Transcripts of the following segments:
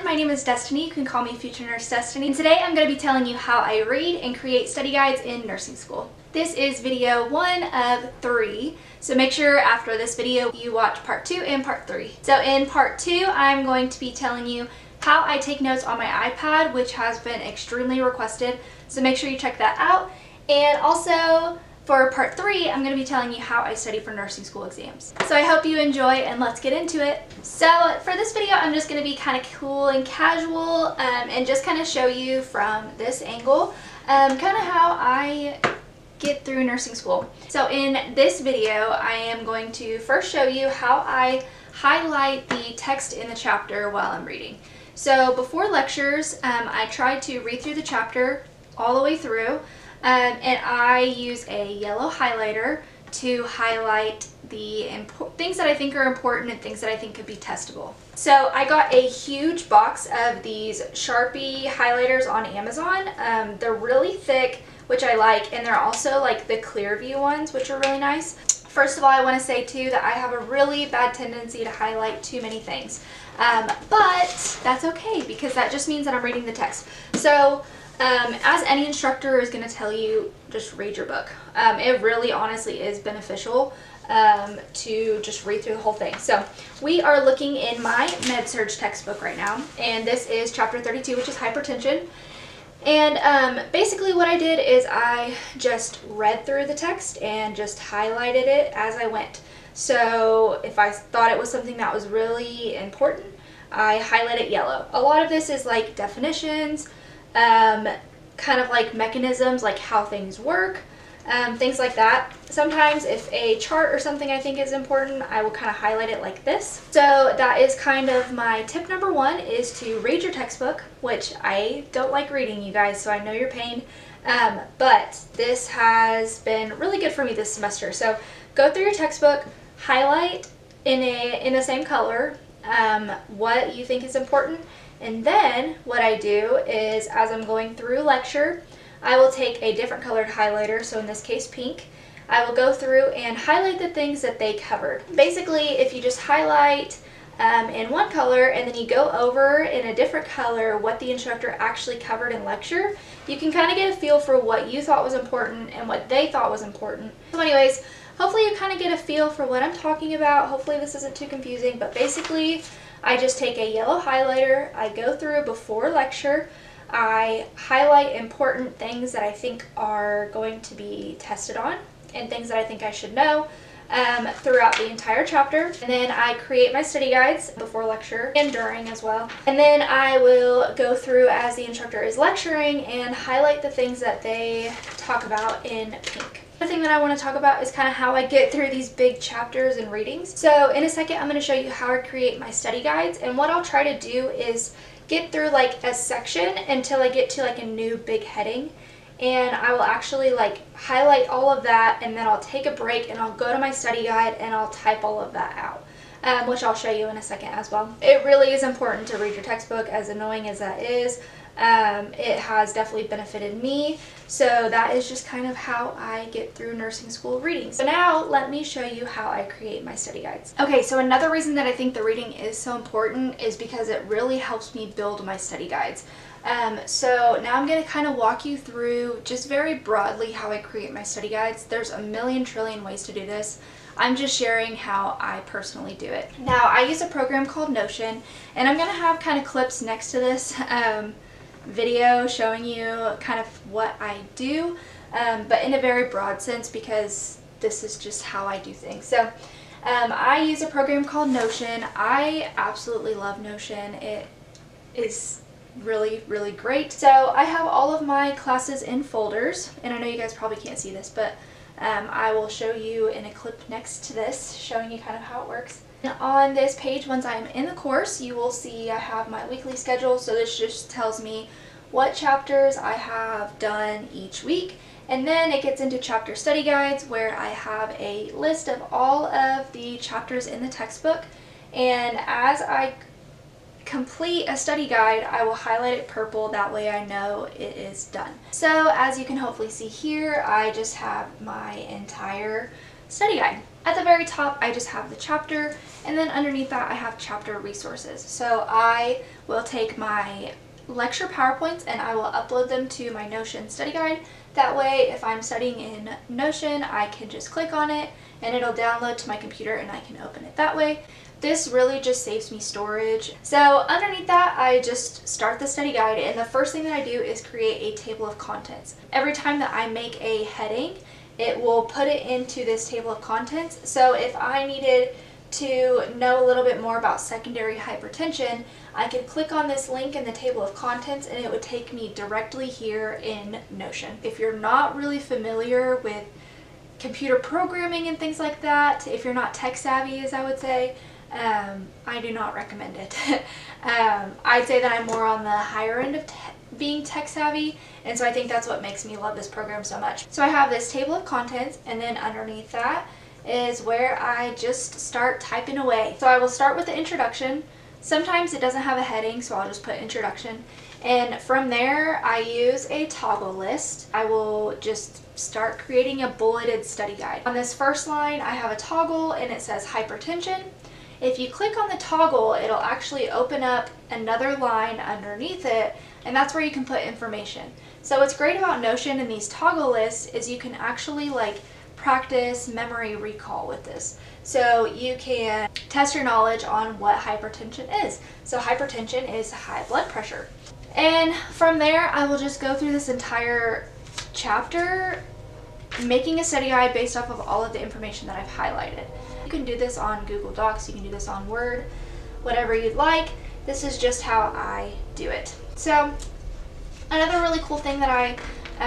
my name is Destiny. You can call me Future Nurse Destiny. And today I'm going to be telling you how I read and create study guides in nursing school. This is video 1 of 3, so make sure after this video you watch part 2 and part 3. So in part 2, I'm going to be telling you how I take notes on my iPad, which has been extremely requested, so make sure you check that out. And also, for part 3, I'm going to be telling you how I study for nursing school exams. So I hope you enjoy, and let's get into it. So for this video, I'm just going to be kind of cool and casual and just kind of show you from this angle kind of how I get through nursing school. So in this video, I am going to first show you how I highlight the text in the chapter while I'm reading. So before lectures, I try to read through the chapter all the way through. And I use a yellow highlighter to highlight the things that I think are important and things that I think could be testable. So I got a huge box of these Sharpie highlighters on Amazon. They're really thick, which I like, and they're also like the Clearview ones, which are really nice. First of all, I want to say too that I have a really bad tendency to highlight too many things. But that's okay, because that just means that I'm reading the text. So as any instructor is going to tell you, just read your book. It really honestly is beneficial to just read through the whole thing. So we are looking in my Med-Surg textbook right now, and this is chapter 32, which is hypertension. And basically what I did is I just read through the text and just highlighted it as I went. So if I thought it was something that was really important, I highlight it yellow. A lot of this is like definitions, kind of like mechanisms, like how things work, things like that. Sometimes if a chart or something I think is important, I will kind of highlight it like this. So that is kind of my tip number 1, is to read your textbook, which I don't like reading, you guys, so I know your pain. But this has been really good for me this semester. So go through your textbook, highlight in the same color what you think is important. And then what I do is, as I'm going through lecture, I will take a different colored highlighter, so in this case pink. I will go through and highlight the things that they covered. Basically, if you just highlight in one color and then you go over in a different color what the instructor actually covered in lecture, you can kind of get a feel for what you thought was important and what they thought was important. So anyways, hopefully you kind of get a feel for what I'm talking about. Hopefully this isn't too confusing, but basically I just take a yellow highlighter, I go through before lecture, I highlight important things that I think are going to be tested on and things that I think I should know throughout the entire chapter. And then I create my study guides before lecture and during as well. And then I will go through as the instructor is lecturing and highlight the things that they talk about in pink. The thing that I want to talk about is kind of how I get through these big chapters and readings. So in a second, I'm going to show you how I create my study guides, and what I'll try to do is get through like a section until I get to like a new big heading, and I will actually like highlight all of that, and then I'll take a break and I'll go to my study guide and I'll type all of that out, which I'll show you in a second as well. It really is important to read your textbook, as annoying as that is. It has definitely benefited me, so that is just kind of how I get through nursing school reading. So now let me show you how I create my study guides. Okay, so another reason that I think the reading is so important is because it really helps me build my study guides. So now I'm going to kind of walk you through just very broadly how I create my study guides. There's a million trillion ways to do this. I'm just sharing how I personally do it. Now I use a program called Notion, and I'm going to have kind of clips next to this video showing you kind of what I do, but in a very broad sense, because this is just how I do things. So I use a program called Notion. I absolutely love Notion. It is really, really great. So I have all of my classes in folders, and I know you guys probably can't see this, but I will show you in a clip next to this, showing you kind of how it works. On this page, once I'm in the course, you will see I have my weekly schedule, so this just tells me what chapters I have done each week. And then it gets into chapter study guides, where I have a list of all of the chapters in the textbook, and as I complete a study guide, I will highlight it purple, that way I know it is done. So as you can hopefully see here, I just have my entire study guide. At the very top, I just have the chapter, and then underneath that, I have chapter resources. So I will take my lecture PowerPoints and I will upload them to my Notion study guide. That way, if I'm studying in Notion, I can just click on it and it'll download to my computer and I can open it that way. This really just saves me storage. So underneath that, I just start the study guide, and the first thing that I do is create a table of contents. Every time that I make a heading, it will put it into this table of contents. So if I needed to know a little bit more about secondary hypertension, I could click on this link in the table of contents and it would take me directly here in Notion. If you're not really familiar with computer programming and things like that, if you're not tech savvy, as I would say, I do not recommend it. I'd say that I'm more on the higher end of being tech savvy, and so I think that's what makes me love this program so much. So I have this table of contents, and then underneath that is where I just start typing away. So I will start with the introduction. Sometimes it doesn't have a heading, so I'll just put introduction. And from there, I use a toggle list. I will just start creating a bulleted study guide. On this first line, I have a toggle and it says hypertension. If you click on the toggle, it'll actually open up another line underneath it, and that's where you can put information. So what's great about Notion and these toggle lists is you can actually like practice memory recall with this. So you can test your knowledge on what hypertension is. So hypertension is high blood pressure. And from there, I will just go through this entire chapter, making a study guide based off of all of the information that I've highlighted. You can do this on Google Docs, you can do this on Word, whatever you'd like. This is just how I do it. So another really cool thing that I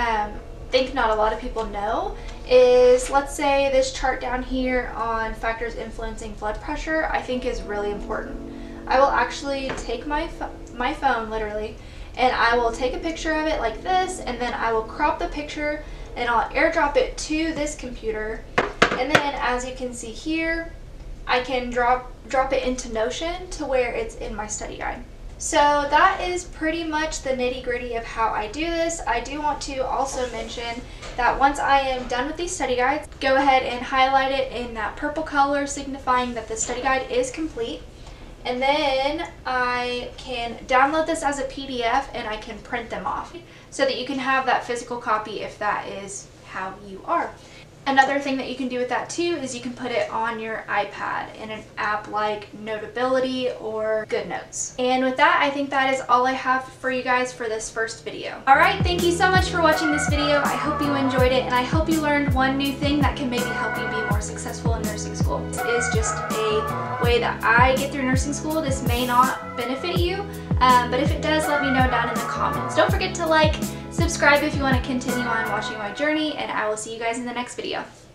think not a lot of people know is, let's say this chart down here on factors influencing blood pressure, I think is really important. I will actually take my phone literally, and I will take a picture of it like this, and then I will crop the picture and I'll airdrop it to this computer. And then as you can see here, I can drop it into Notion to where it's in my study guide. So that is pretty much the nitty-gritty of how I do this. I do want to also mention that once I am done with these study guides, go ahead and highlight it in that purple color, signifying that the study guide is complete. And then I can download this as a PDF and I can print them off so that you can have that physical copy if that is how you are. Another thing that you can do with that too is you can put it on your iPad in an app like Notability or GoodNotes. And with that, I think that is all I have for you guys for this first video. Alright, thank you so much for watching this video. I hope you enjoyed it, and I hope you learned one new thing that can maybe help you be more successful in nursing school. This is just a way that I get through nursing school. This may not benefit you, but if it does, let me know down in the comments. Don't forget to like, subscribe if you want to continue on watching my journey, and I will see you guys in the next video.